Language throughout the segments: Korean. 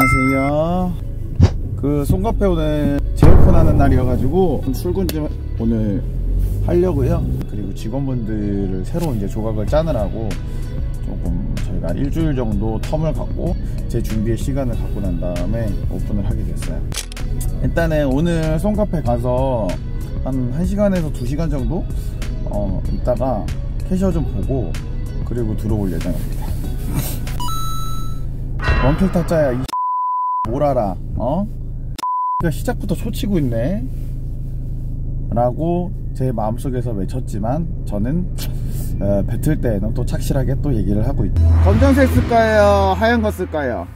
안녕하세요. 그 손카페 오늘 재오픈하는 날이어가지고 출근 좀 오늘 하려고요. 그리고 직원분들을 새로 이제 조각을 짜느라고 조금 저희가 일주일 정도 텀을 갖고 제 준비의 시간을 갖고 난 다음에 오픈을 하게 됐어요. 일단은 오늘 손카페 가서 한 1시간에서 2시간 정도 있다가 캐셔 좀 보고 그리고 들어올 예정입니다. 원킬 타짜야 이 뭘 알아? 시작부터 초치고 있네 라고 제 마음속에서 외쳤지만 저는 뱉을 때에는 또 착실하게 또 얘기를 하고 있죠. 검정색 쓸까요? 하얀 거 쓸까요?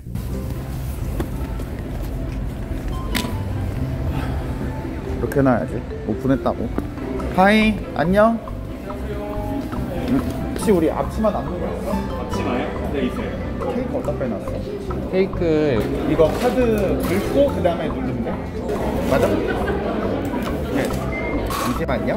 이렇게 해놔야지. 오픈했다고. 하이 안녕. 혹시 우리 앞치마 남는 거 있어? 앞치마요? 네 있어요. 케이크 어디다 빼놨어? 케이크 이거 카드 긁고 그 다음에 누르면 돼? 맞아? 네. 잠시만요.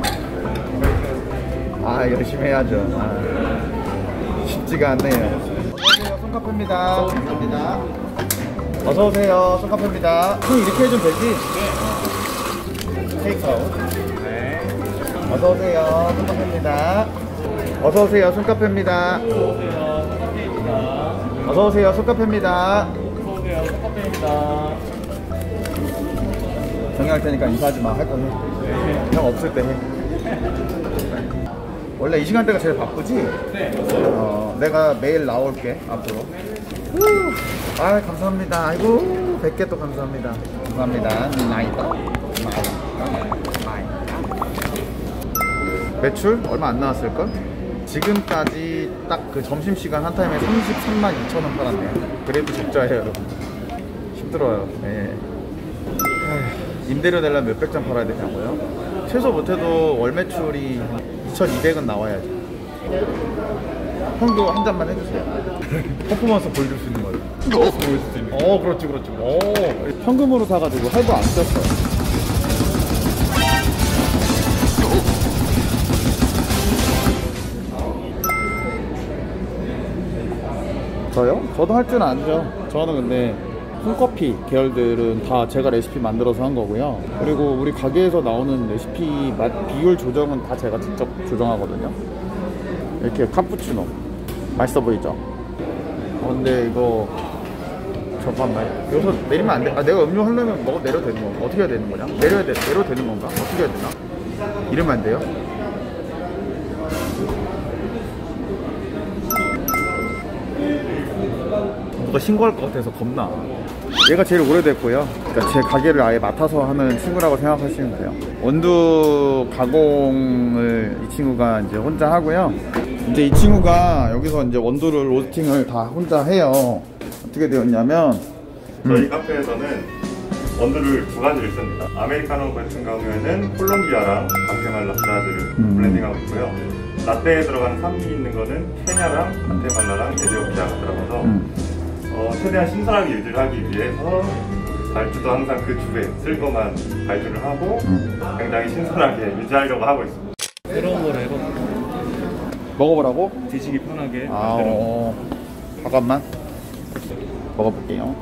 아 열심히 해야죠. 쉽지가 않네요. 어서오세요 손카페입니다. 감사합니다. 어서오세요 손카페입니다. 손 이렇게 해주면 되지? 네. 테이크아웃. 네. 어서오세요 손카페입니다. 어서오세요 손카페입니다. 어서오세요 손카페입니다. 어서오세요 손카페입니다. 정리할 테니까 인사하지 마. 할 거 해. 네. 형 없을 때 해. 원래 이 시간대가 제일 바쁘지? 네. 내가 매일 나올게 앞으로. 아 감사합니다. 아이고 100개 또 감사합니다. 감사합니다. 나이다. 매출 얼마 안 나왔을걸? 지금까지 딱 그 점심시간 한 타임에 33만 2천 원 팔았네요. 그래도 적자예요 여러분. 힘들어요. 네. 임대료 내려면 몇백 장 팔아야 되냐고요? 최소 못해도 월 매출이 2,200은 나와야지. 형도 한 잔만 해주세요. 퍼포먼스 보여줄 수 있는 거예요. 보여줄 수 있는 거. 그렇지. 현금으로 사가지고 할부 안 썼어. 저요? 저도 할 줄은 알죠. 저는 근데 콩커피 계열들은 다 제가 레시피 만들어서 한 거고요. 그리고 우리 가게에서 나오는 레시피 맛 비율 조정은 다 제가 직접 조정하거든요. 이렇게 카푸치노 맛있어 보이죠? 근데 이거 잠깐만 여기서 내리면 안 돼. 내가 음료 하려면 내려도 되는 건가? 어떻게 해야 되는 거냐? 내려도 되는 건가? 어떻게 해야 되나? 이러면 안 돼요? 누가 신고할 것 같아서 겁나. 얘가 제일 오래됐고요. 그러니까 제 가게를 아예 맡아서 하는 친구라고 생각하시면 돼요. 원두 가공을 이 친구가 이제 혼자 하고요. 이제 이 친구가 여기서 이제 원두를 로스팅을 다 혼자 해요. 어떻게 되었냐면 저희 카페에서는 원두를 두 가지를 씁니다. 아메리카노 같은 경우에는 콜롬비아랑 과테말라 브라질을 블렌딩하고 있고요. 라떼에 들어가는 산미 있는 거는 케냐랑 과테말라랑 에티오피아가 들어가서 최대한 신선하게 유지를 하기 위해서 발주도 항상 그 주에 쓸 것만 발주를 하고 굉장히 신선하게 유지하려고 하고 있습니다. 새로운 걸 해서 먹어보라고? 드시기 편하게 잠깐만 먹어볼게요.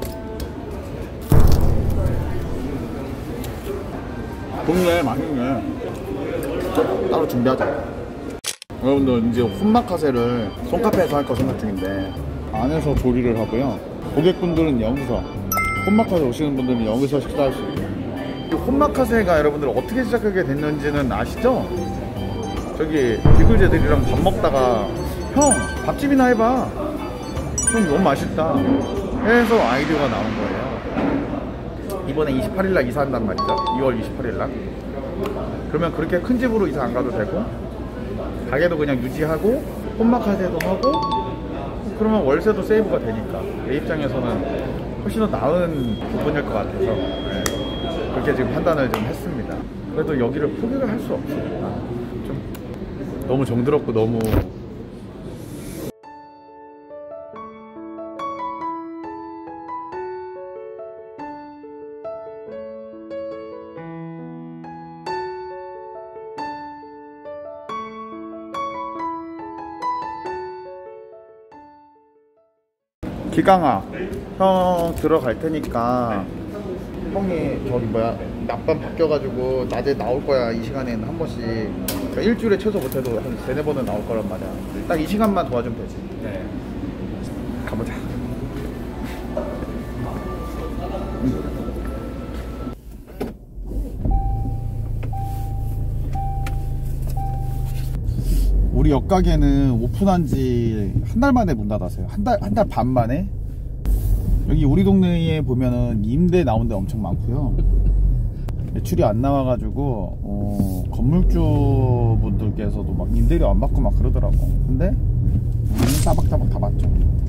좋네. 맛있네. 따로 준비하자. 여러분들 이제 혼마카세를 손카페에서 할 거 생각 중인데 안에서 조리를 하고요. 고객분들은 여기서, 혼마카세 오시는 분들은 여기서 식사할 수 있고. 혼마카세가 여러분들 어떻게 시작하게 됐는지는 아시죠? 저기 비글제들이랑 밥 먹다가 형 밥집이나 해봐. 형 너무 맛있다 해서 아이디어가 나온 거예요. 이번에 28일날 이사한단 말이죠. 2월 28일날. 그러면 그렇게 큰 집으로 이사 안 가도 되고 가게도 그냥 유지하고 혼마카세도 하고 그러면 월세도 세이브가 되니까 내 입장에서는 훨씬 더 나은 부분일 것 같아서 그렇게 지금 판단을 좀 했습니다. 그래도 여기를 포기를 할 수 없습니다. 좀 너무 정들었고 너무 기강아, 형 들어갈 테니까 형이 저기 뭐야 낮밤 바뀌어가지고 낮에 나올 거야. 이 시간에는 한 번씩. 그러니까 일주일에 최소 못해도 한 3-4번은 나올 거란 말이야. 딱 이 시간만 도와주면 되지. 네. 가보자. 우리 옆가게는 오픈한 지 한 달 만에 문 닫았어요. 한 달 반 만에. 여기 우리 동네에 보면은 임대 나온 데 엄청 많고요. 매출이 안 나와가지고 건물주 분들께서도 막 임대료 안 받고 막 그러더라고. 근데 우리는 따박따박 다 받죠.